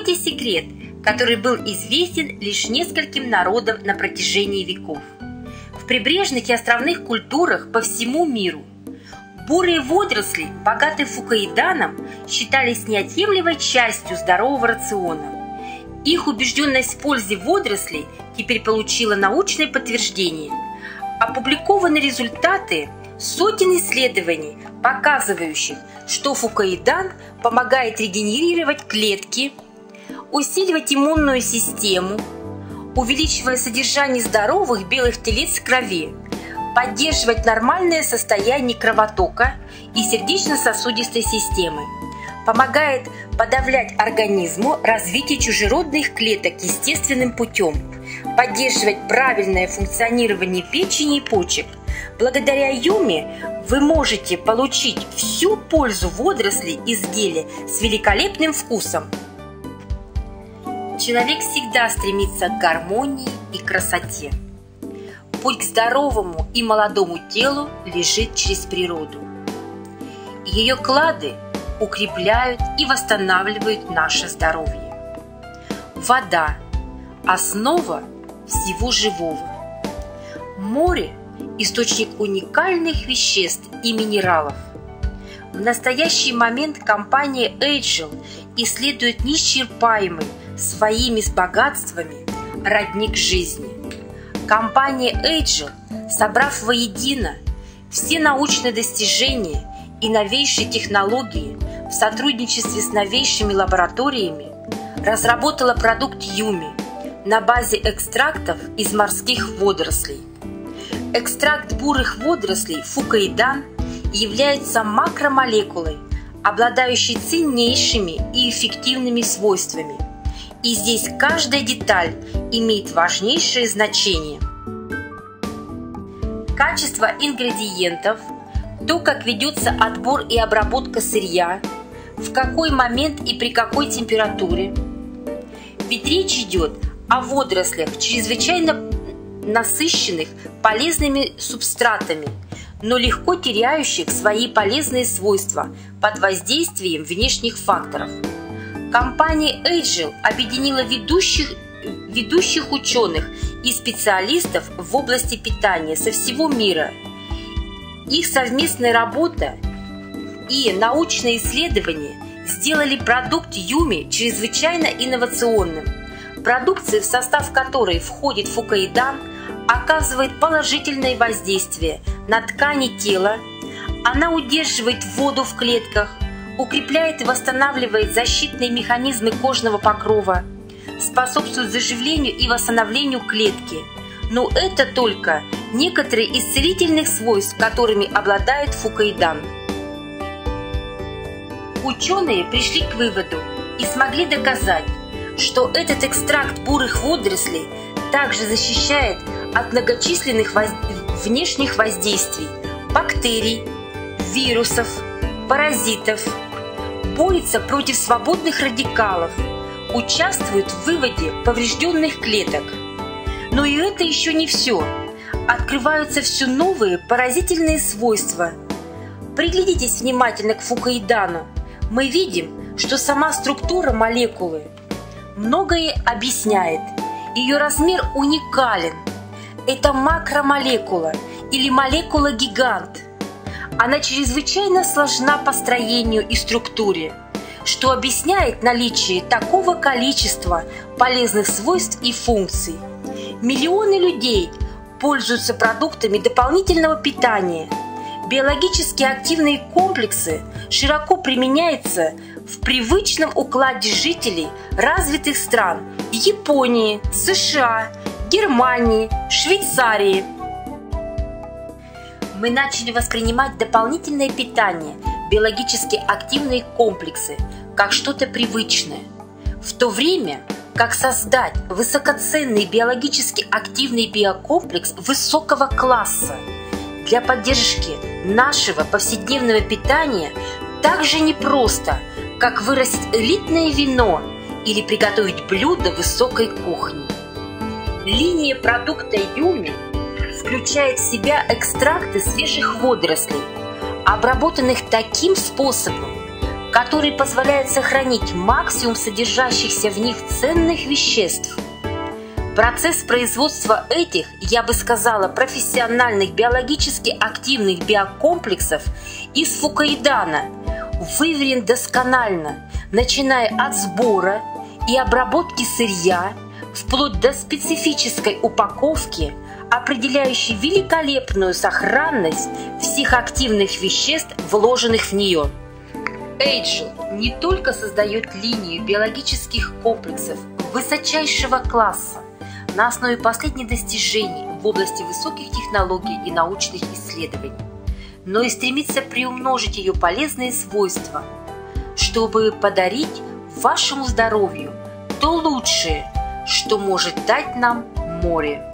Откройте секрет, который был известен лишь нескольким народам на протяжении веков. В прибрежных и островных культурах по всему миру бурые водоросли, богатые фукоиданом, считались неотъемлемой частью здорового рациона. Их убежденность в пользе водорослей теперь получила научное подтверждение. Опубликованы результаты сотен исследований, показывающих, что фукоидан помогает регенерировать клетки, усиливать иммунную систему, увеличивая содержание здоровых белых телец в крови, поддерживать нормальное состояние кровотока и сердечно-сосудистой системы, помогает подавлять организму развитие чужеродных клеток естественным путем, поддерживать правильное функционирование печени и почек. Благодаря Юме вы можете получить всю пользу водорослей из геля с великолепным вкусом. Человек всегда стремится к гармонии и красоте. Путь к здоровому и молодому телу лежит через природу. Ее клады укрепляют и восстанавливают наше здоровье. Вода – основа всего живого. Море – источник уникальных веществ и минералов. В настоящий момент компания Agile исследует неисчерпаемый своими богатствами родник жизни. Компания Agile, собрав воедино все научные достижения и новейшие технологии в сотрудничестве с новейшими лабораториями, разработала продукт Юми на базе экстрактов из морских водорослей. Экстракт бурых водорослей фукоидан является макромолекулой, обладающей ценнейшими и эффективными свойствами. И здесь каждая деталь имеет важнейшее значение. Качество ингредиентов, то, как ведется отбор и обработка сырья, в какой момент и при какой температуре. Ведь речь идет о водорослях, чрезвычайно насыщенных полезными субстратами, но легко теряющих свои полезные свойства под воздействием внешних факторов. Компания Agile объединила ведущих ученых и специалистов в области питания со всего мира. Их совместная работа и научные исследования сделали продукт Юми чрезвычайно инновационным. Продукция, в состав которой входит фукоидан, оказывает положительное воздействие на ткани тела, она удерживает воду в клетках, укрепляет и восстанавливает защитные механизмы кожного покрова, способствует заживлению и восстановлению клетки. Но это только некоторые из целительных свойств, которыми обладает фукоидан. Ученые пришли к выводу и смогли доказать, что этот экстракт бурых водорослей также защищает от многочисленных внешних воздействий, бактерий, вирусов, паразитов, борется против свободных радикалов, участвует в выводе поврежденных клеток. Но и это еще не все. Открываются все новые поразительные свойства. Приглядитесь внимательно к фукоидану. Мы видим, что сама структура молекулы многое объясняет. Ее размер уникален. Это макромолекула или молекула-гигант. Она чрезвычайно сложна по строению и структуре, что объясняет наличие такого количества полезных свойств и функций. Миллионы людей пользуются продуктами дополнительного питания. Биологически активные комплексы широко применяются в привычном укладе жителей развитых стран Японии, США, Германии, Швейцарии. Мы начали воспринимать дополнительное питание, биологически активные комплексы, как что-то привычное, в то время как создать высокоценный биологически активный биокомплекс высокого класса для поддержки нашего повседневного питания так же непросто, как вырастить элитное вино или приготовить блюдо высокой кухни. Линия продукта Юми включает в себя экстракты свежих водорослей, обработанных таким способом, который позволяет сохранить максимум содержащихся в них ценных веществ. Процесс производства этих, я бы сказала, профессиональных биологически активных биокомплексов из фукоидана выверен досконально, начиная от сбора и обработки сырья, вплоть до специфической упаковки, определяющей великолепную сохранность всех активных веществ, вложенных в нее. Agile не только создает линию биологических комплексов высочайшего класса на основе последних достижений в области высоких технологий и научных исследований, но и стремится приумножить ее полезные свойства, чтобы подарить вашему здоровью то лучшее, что может дать нам море.